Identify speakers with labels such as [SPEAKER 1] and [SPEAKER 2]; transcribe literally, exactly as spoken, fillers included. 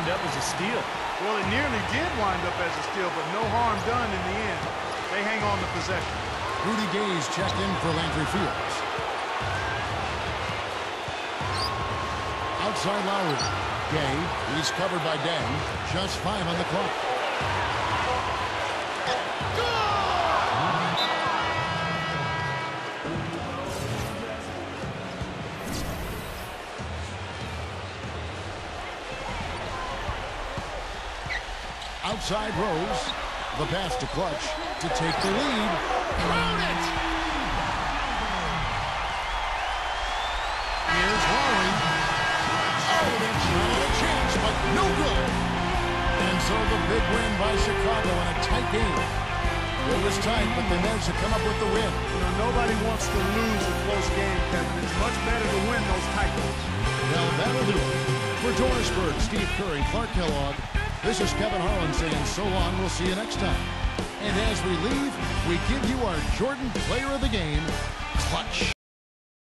[SPEAKER 1] wind up as a steal.
[SPEAKER 2] Well, it nearly did wind up as a steal, but no harm done in the end. They hang on the possession.
[SPEAKER 3] Rudy Gay's checked in for Landry Fields. Outside Lowry. Gay, he's covered by Deng. Just five on the clock. Outside Rose. The pass to Clutch to take the lead. Count it! Here's Lowry. Oh, that shot had a chance, but no good. And so the big win by Chicago in a tight game. It was tight, but the Nets have come up with the win.
[SPEAKER 2] You know, nobody wants to lose a close game, Kevin. It's much better to win those tight ones.
[SPEAKER 3] Well, that'll do it. For Dorisburg, Steve Curry, Clark Kellogg, this is Kevin Harlan saying so long. We'll see you next time. And as we leave, we give you our Jordan Player of the Game, Clutch.